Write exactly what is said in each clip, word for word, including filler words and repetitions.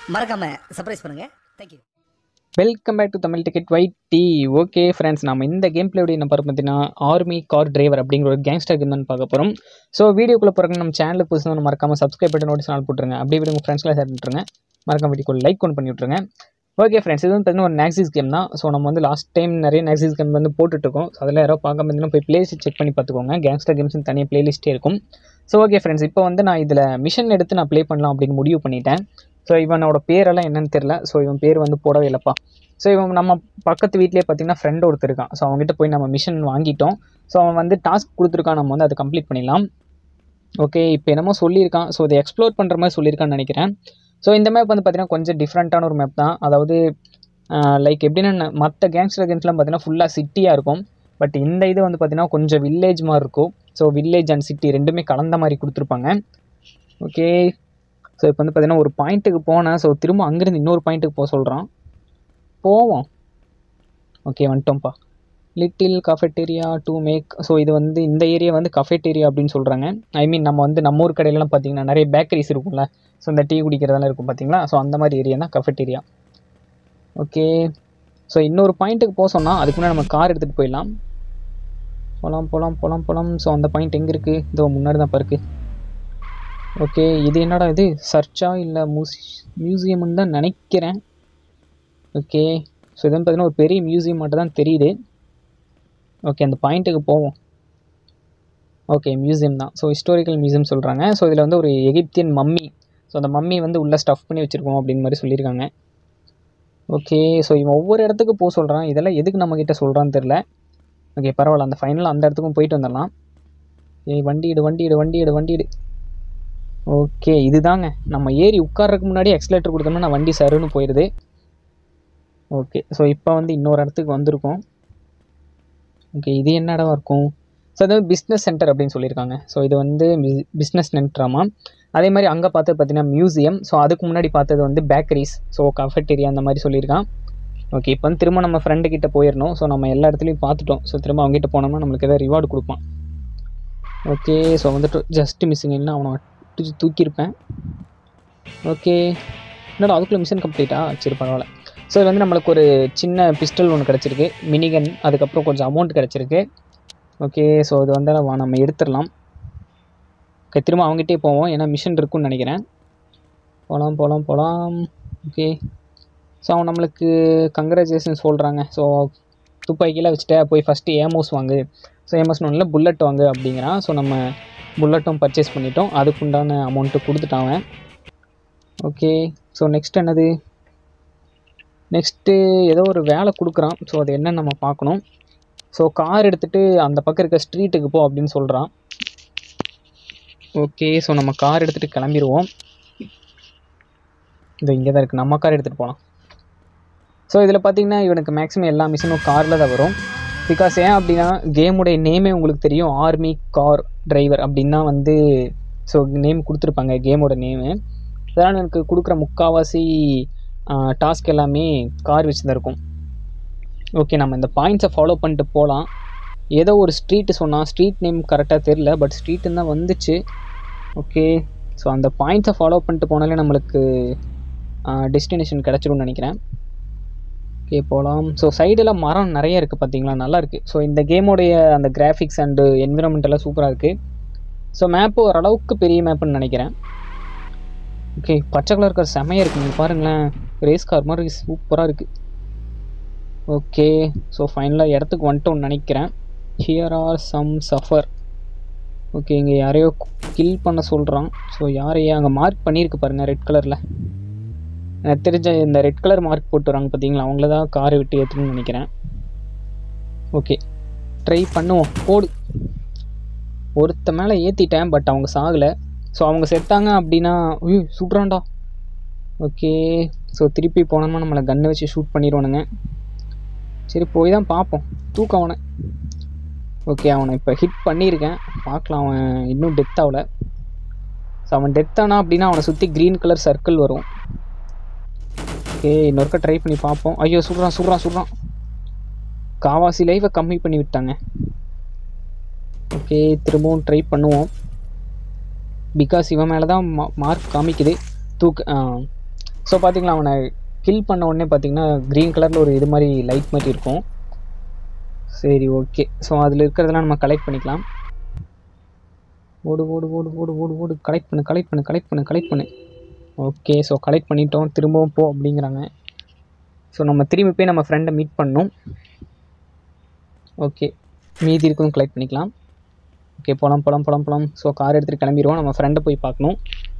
மறக்காம சர்ப்ரைஸ் பண்ணுங்க. Thank you. Welcome back to Tamil ticket white T. Okay friends, நம்ம இந்த கேம் பிளே என்ன பார்க்க பார்த்தீங்கன்னா ஆர்மி கார் டிரைவர் அப்படிங்கிற ஒரு கேங்ஸ்டர் கேம் தான் பார்க்க போகிறோம். ஸோ வீடியோக்குள்ளே போகிறக்கு நம்ம சேனலுக்கு புதுசாக மறக்காம சப்ஸ்கிரைப் பண்ணி நோட்டிஸ் நாள் போட்டுருங்க. அப்படி உங்கள் ஃப்ரெண்ட்ஸ்லாம் ஷேர் பண்ணிட்டுருங்க. மறக்காம வீடியோக்கு லைக் ஒன்று பண்ணி விட்ருங்க. ஓகே ஃப்ரெண்ட்ஸ், இது வந்து பார்த்தீங்கன்னா ஒரு நாக்ஸீக்ஸ் கேம் தான். ஸோ நம்ம வந்து லாஸ்ட் டைம் நிறைய நாக்ஸீக்ஸ் கேம் வந்து போட்டுட்ருக்கோம். ஸோ அதில் யாரோ பார்க்க பார்த்தீங்கன்னா போய் பிளேலிஸ்ட் செக் பண்ணி பார்த்துக்கோங்க. கேங்ஸ்டர் கேம்ஸ்னு தனியாக பிளேலிஸ்ட்டே இருக்கும். ஸோ ஓகே ஃப்ரெண்ட்ஸ், இப்போ வந்து நான் இதில் மிஷன் எடுத்து நான் ப்ளே பண்ணலாம் அப்படின்னு முடிவு பண்ணிட்டேன். ஸோ இவனோட பேரெல்லாம் என்னன்னு தெரில. ஸோ இவன் பேர் வந்து போடவே இல்லைப்பா. ஸோ இவன் நம்ம பக்கத்து வீட்லேயே பார்த்தீங்கன்னா ஃப்ரெண்ட் ஒருத்தர் இருக்கான். ஸோ அவங்ககிட்ட போய் நம்ம மிஷன் வாங்கிட்டோம். ஸோ அவன் வந்து டாஸ்க் கொடுத்துருக்கான், நம்ம வந்து அதை கம்ப்ளீட் பண்ணிடலாம். ஓகே, இப்போ என்னமோ சொல்லியிருக்கான். ஸோ இதை எக்ஸ்ப்ளோர் பண்ணுற மாதிரி சொல்லியிருக்கான்னு நினைக்கிறேன். ஸோ இந்த மேப் வந்து பார்த்திங்கன்னா கொஞ்சம் டிஃப்ரெண்ட்டான ஒரு மேப் தான். அதாவது லைக் எப்படின்னா மற்ற கேங்ஸ்டர் கேம்ஸ்லாம் பார்த்தீங்கன்னா ஃபுல்லாக சிட்டியாக இருக்கும். பட் இந்த இது வந்து பார்த்திங்கன்னா கொஞ்சம் வில்லேஜ் மாதிரி இருக்கும். ஸோ வில்லேஜ் அண்ட் சிட்டி ரெண்டுமே கலந்த மாதிரி கொடுத்துருப்பாங்க. ஓகே, ஸோ இப்போ வந்து பார்த்திங்கன்னா ஒரு பாயிண்ட்டுக்கு போனேன். ஸோ திரும்ப அங்கேருந்து இன்னொரு பாயிண்ட்டுக்கு போக சொல்கிறான். போவோம். ஓகே, வந்துட்டோம்ப்பா. Little cafeteria to make. So இது வந்து இந்த ஏரியா வந்து கஃபெட்டேரியா அப்படின்னு சொல்கிறாங்க. ஐ மீன் நம்ம வந்து நம்ம ஊர் கடையிலலாம் பார்த்தீங்கன்னா நிறைய பேக்கரிஸ் இருக்கும்ல. ஸோ இந்த டீ குடிக்கிறதெல்லாம் இருக்கும் பார்த்தீங்களா. ஸோ அந்த மாதிரி ஏரியா தான் கஃபெட்டேரியா. ஓகே, ஸோ இன்னொரு பாயிண்ட்டுக்கு போக சொன்னால் அதுக்கு முன்னாடி நம்ம கார் எடுத்துகிட்டு போயிடலாம். போகலாம் போகலாம் போகலாம் போகலாம். ஸோ அந்த பாயிண்ட் எங்கே இருக்குது? இதோ முன்னாடி தான் இருக்குது. ஓகே, இது என்னடா இது சர்ச்சா இல்லை மூஸ் மியூசியம்னு தான் நினைக்கிறேன். ஓகே, ஸோ இது வந்து பார்த்தீங்கன்னா ஒரு பெரிய மியூசியம் மட்டும் தான் தெரியுது. ஓகே, அந்த பாயிண்ட்டுக்கு போவோம். ஓகே, மியூசியம் தான். ஸோ ஹிஸ்டாரிக்கல் மியூசியம் சொல்கிறாங்க. ஸோ இதில் வந்து ஒரு எகிப்தியன் மம்மி. ஸோ அந்த மம்மி வந்து உள்ளே ஸ்டஃப் பண்ணி வச்சுருக்கோம் அப்படின்னு மாதிரி சொல்லியிருக்காங்க. ஓகே, ஸோ இவன் ஒவ்வொரு இடத்துக்கு போக சொல்கிறான். இதெல்லாம் எதுக்கு நம்மக்கிட்ட சொல்கிறான்னு தெரில. ஓகே, பரவாயில்ல. அந்த ஃபைனலாக அந்த இடத்துக்கும் போயிட்டு வந்துடலாம். ஏய், வண்டி இடு வண்டி இடு வண்டி இடு வண்டி இடு. ஓகே, இதுதாங்க நம்ம ஏறி உட்கார்றதுக்கு முன்னாடி எக்ஸலேட்டர் கொடுத்தோம்னா நான் வண்டி சருன்னு போயிடுது. ஓகே, ஸோ இப்போ வந்து இன்னொரு இடத்துக்கு வந்திருக்கோம். ஓகே, இது என்ன இடமா இருக்கும்? ஸோ அது பிஸ்னஸ் சென்டர் அப்படின்னு சொல்லியிருக்காங்க. ஸோ இது வந்து பிஸ்னஸ் சென்டராமா. அதே மாதிரி அங்கே பார்த்தது பார்த்தீங்கன்னா மியூசியம். ஸோ அதுக்கு முன்னாடி பார்த்தது வந்து பேக்கரிஸ். ஸோ கஃபெட்டேரியா அந்த மாதிரி சொல்லியிருக்கான். ஓகே, இப்போ வந்து திரும்ப நம்ம ஃப்ரெண்டுக்கிட்ட போயிடணும். ஸோ நம்ம எல்லா இடத்துலையும் பார்த்துட்டோம். ஸோ திரும்ப அவங்ககிட்ட போனோம்னா நம்மளுக்கு எதாவது ரிவார்டு கொடுப்பான். ஓகே, ஸோ வந்துட்டு ஜஸ்ட் மிஸ்ஸிங் இல்லை அவனை வட்டு தூக்கியிருப்பேன். ஓகே, என்னடா அதுக்குள்ளே மிஷன் கம்ப்ளீட்டா? சரி, பரவாயில்ல. ஸோ இது வந்து நம்மளுக்கு ஒரு சின்ன பிஸ்டல் ஒன்று கிடச்சிருக்கு, மினிகன். அதுக்கப்புறம் கொஞ்சம் அமௌண்ட் கிடச்சிருக்கு. ஓகே, ஸோ இது வந்து நம்ம எடுத்துடலாம். ஓகே, திரும்ப அவங்ககிட்டே போவோம். ஏன்னா மிஷன் இருக்குன்னு நினைக்கிறேன். போகலாம் போகலாம் போகலாம். ஓகே, ஸோ அவன் நம்மளுக்கு கங்க்ராச்சுலேஷன் சொல்கிறாங்க. ஸோ துப்பாக்கியில் வச்சுட்டு போய் ஃபஸ்ட்டு ஏமோஸ் வாங்கு. ஸோ ஏமோஸ் ஒன்றில் புல்லட் வாங்கு அப்படிங்கிறான். ஸோ நம்ம புல்லட்டும் பர்ச்சேஸ் பண்ணிட்டோம். அதுக்குண்டான அமௌண்ட்டு கொடுத்துட்டாங்க. ஓகே, ஸோ நெக்ஸ்ட் என்னது? நெக்ஸ்ட்டு ஏதோ ஒரு வேலை கொடுக்குறான். ஸோ அது என்னன்னு நம்ம பார்க்கணும். ஸோ கார் எடுத்துகிட்டு அந்த பக்கம் இருக்க ஸ்ட்ரீட்டுக்கு போ அப்படின்னு சொல்கிறான். ஓகே, ஸோ நம்ம கார் எடுத்துகிட்டு கிளம்பிடுவோம். இது இங்கே தான் இருக்குது. நம்ம கார் எடுத்துகிட்டு போகலாம். ஸோ இதில் பார்த்திங்கன்னா இவனுக்கு மேக்ஸிமம் எல்லா மிஷினும் காரில் தான் வரும். பிகாஸ் ஏன் அப்படின்னா கேமுடைய நேமே உங்களுக்கு தெரியும், ஆர்மி கார் டிரைவர் அப்படின்னு தான் வந்து ஸோ நேம் கொடுத்துருப்பாங்க கேமோட நேமு. அதனால் எனக்கு கொடுக்குற முக்கால்வாசி டாஸ்க் எல்லாமே கார் வச்சு தான் இருக்கும். ஓகே, நம்ம இந்த பாயிண்ட்ஸை ஃபாலோ பண்ணிட்டு போகலாம். ஏதோ ஒரு ஸ்ட்ரீட்டு சொன்னால், ஸ்ட்ரீட் நேம் கரெக்டாக தெரில, பட் ஸ்ட்ரீட்டுன்னு தான் வந்துச்சு. ஓகே, ஸோ அந்த பாயிண்ட்ஸை ஃபாலோ பண்ணிட்டு போனாலே நம்மளுக்கு டெஸ்டினேஷன் கிடச்சிரும்னு நினைக்கிறேன். ஓகே, போகலாம். ஸோ சைடெல்லாம் மரம் நிறைய இருக்குது பார்த்தீங்களா, நல்லாயிருக்கு. ஸோ இந்த கேமோடைய அந்த கிராஃபிக்ஸ் அண்டு என்விரான்மெண்டெல்லாம் சூப்பராக இருக்குது. ஸோ மேப்பு ஓரளவுக்கு பெரிய மேப்புன்னு நினைக்கிறேன். ஓகே, பச்சை கலர் கார் செமையாக இருக்குது. நீங்கள் பாருங்களேன், ரேஸ் கார் மாதிரி சூப்பராக இருக்குது. ஓகே, ஸோ ஃபைனலாக இடத்துக்கு வந்துட்டோன்னு நினைக்கிறேன். Here are some suffer. Okay, இங்கே யாரையோ கில் பண்ண சொல்கிறான். ஸோ யாரையே அங்கே மார்க் பண்ணியிருக்கு பாருங்கள் ரெட் கலரில். எனக்கு தெரிஞ்ச இந்த ரெட் கலர் மார்க் போட்டு வராங்க பார்த்தீங்களா, அவங்கள தான் காரை விட்டு ஏற்றணும்னு நினைக்கிறேன். ஓகே, ட்ரை பண்ணுவோம். போடு. ஒருத்த மேலே ஏற்றிட்டேன், பட் அவங்க சாகலை. ஸோ அவங்க செத்தாங்க அப்படின்னா ஐயோ சுட்றான்டா. ஓகே, ஸோ திருப்பி போனோம்னா நம்மளை கன்னை வச்சு ஷூட் பண்ணிடுவானுங்க. சரி, போய் தான் பார்ப்போம். தூக்க அவனை. ஓகே, அவனை இப்போ ஹிட் பண்ணியிருக்கேன். பார்க்கலாம், அவன் இன்னும் டெத் ஆகலை. ஸோ அவன் டெத் ஆனா அப்படின்னா அவனை சுற்றி க்ரீன் கலர் சர்க்கிள் வரும். ஓகே, இன்னொருக்கா ட்ரை பண்ணி பார்ப்போம். ஐயோ சுடுறான் சுடுறான் சுடுறான். காவாசி லைஃபை கம்மி பண்ணி விட்டாங்க. ஓகே, திரும்பவும் ட்ரை பண்ணுவோம். பிகாஸ் இவன் மேலே தான் மா மார்க் காமிக்குது. தூக்கு ஸோ பார்த்தீங்களா அவனை கில் பண்ண உடனே பார்த்தீங்கன்னா க்ரீன் கலரில் ஒரு இது மாதிரி லைட் மாதிரி இருக்கும். சரி ஓகே. ஸோ அதில் இருக்கிறதெல்லாம் நம்ம கலெக்ட் பண்ணிக்கலாம். ஓடு ஓடு ஓடு ஓடு ஓடு ஓடு கலெக்ட் பண்ணு கலெக்ட் பண்ணு கலெக்ட் பண்ணு கலெக்ட் பண்ணு. ஓகே. ஸோ கலெக்ட் பண்ணிட்டோம். திரும்பவும் போ அப்படிங்கிறாங்க. ஸோ நம்ம திரும்பி போய் நம்ம ஃப்ரெண்டை மீட் பண்ணணும். ஓகே. மீதி இருக்கும் கலெக்ட் பண்ணிக்கலாம். ஓகே போகலாம் போகலாம் போகலாம் போகலாம். ஸோ கார் எடுத்துகிட்டு கிளம்பிடுவோம். நம்ம ஃப்ரெண்டை போய் பார்க்கணும்.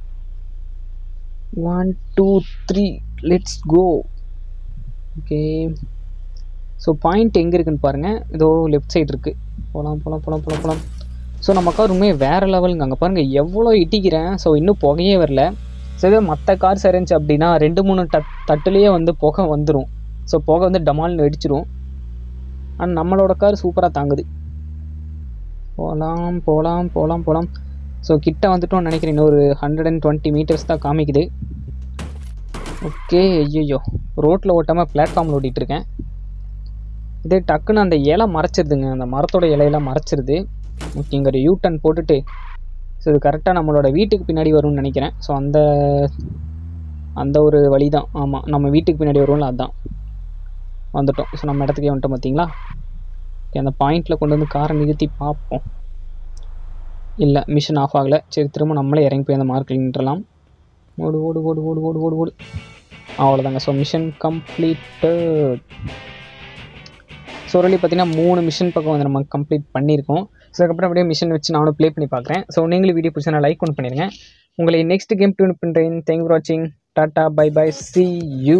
One two three let's go. Okay. So point எங்கே இருக்குதுன்னு பாருங்கள். இதோ லெஃப்ட் சைடு இருக்குது. போகலாம் போகலாம் போகலாம் போகலாம் போகலாம். ஸோ நம்ம கார் உண்மையே வேறு லெவலுங்க. அங்கே பாருங்கள் எவ்வளோ இட்டிக்கிறேன். ஸோ இன்னும் புகையே வரல. ஸோ இதே மற்ற கார் சரிஞ்சு அப்படின்னா ரெண்டு மூணு தட் தட்டுலேயே வந்து புகை வந்துடும். ஸோ புகை வந்து டமால்னு வெடிச்சிரும். ஆனால் நம்மளோட கார் சூப்பராக தாங்குது. போகலாம் போகலாம் போகலாம் போகலாம். ஸோ கிட்ட வந்துட்டோம்னு நினைக்கிறேன். இன்னொரு ஹண்ட்ரட் அண்ட் டுவெண்ட்டி மீட்டர்ஸ் தான் காமிக்குது. ஓகே. ஐயோ ரோட்டில் ஓட்டாமல் பிளாட்ஃபார்மில் ஓட்டிகிட்ருக்கேன். இதே டக்குன்னு அந்த இலை மறைச்சிருதுங்க. அந்த மரத்தோட இலையெல்லாம் மறைச்சிருது. ஓகே. இங்கே ஒரு யூ டர்ன் போட்டுட்டு ஸோ இது கரெக்டாக நம்மளோட வீட்டுக்கு பின்னாடி வரும்னு நினைக்கிறேன். ஸோ அந்த அந்த ஒரு வழி தான். ஆமாம் நம்ம வீட்டுக்கு பின்னாடி வரும்ல அதுதான். வந்துட்டோம். ஸோ நம்ம இடத்துக்கே வந்துட்டோம் பார்த்தீங்களா. ஓகே. அந்த பாயிண்டில் கொண்டு வந்து காரை நிறுத்தி பார்ப்போம். இல்லை மிஷின் ஆஃப் ஆகலை. சரி திரும்ப நம்மளே இறங்கி போய் அந்த மார்க்கில் நின்றலாம். ஓடு ஓடு ஓடு ஓடு ஓடு ஓடு ஓடு. அவ்வளோதாங்க. So mission completed. So already பார்த்தீங்கன்னா மூணு மிஷின் பக்கம் வந்து நம்ம கம்ப்ளீட் பண்ணியிருக்கோம். ஸோ அதுக்கப்புறம் அப்படியே மிஷின் வச்சு நானும் ப்ளே பண்ணி பார்க்குறேன். ஸோ நீங்களும் வீடியோ பிடிச்சா லைக் ஒன்று பண்ணிடுங்க. உங்களை நெக்ஸ்ட் கேம் டியூன் பண்ணுறேன். தேங்க் ஃபார் வாட்சிங். Tata bye bye see you.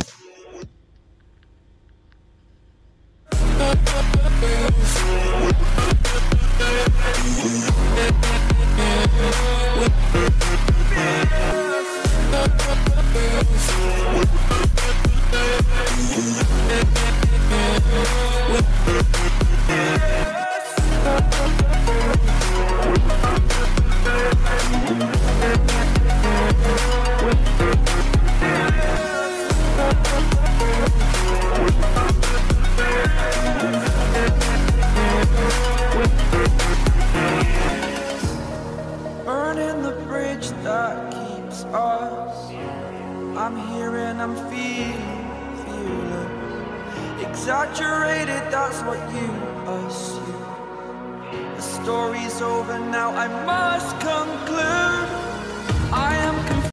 Burning the bridge that keeps us. I'm here and I'm feeling fearless. Exaggerated, that's what you assume. The story's over now, I must conclude. I am confused.